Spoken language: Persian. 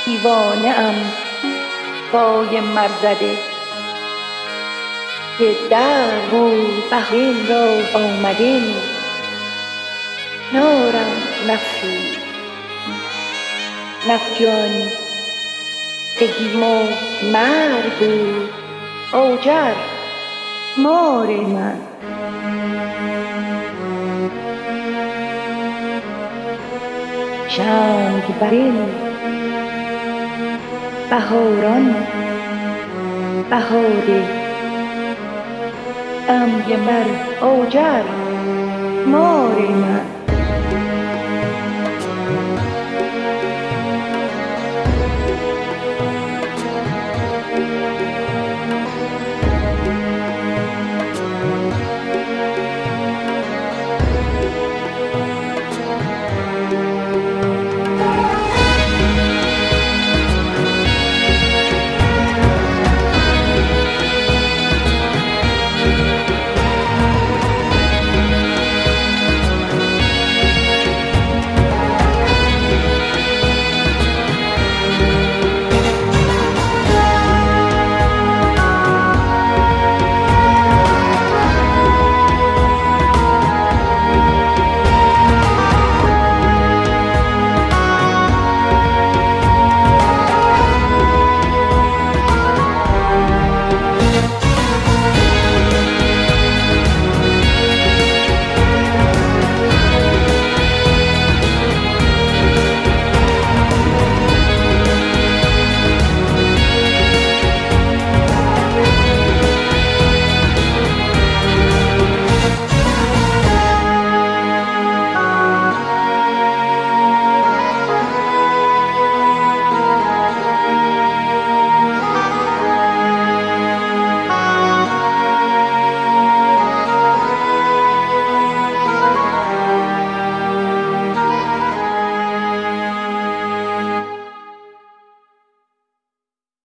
دیوانه ام وای مرزده که در و بهرین را آمدیم نارم نفروز نفجان بگیم و مرگ و آجر مار من شنگ برین بهاران بهاره ام بر آجر مار من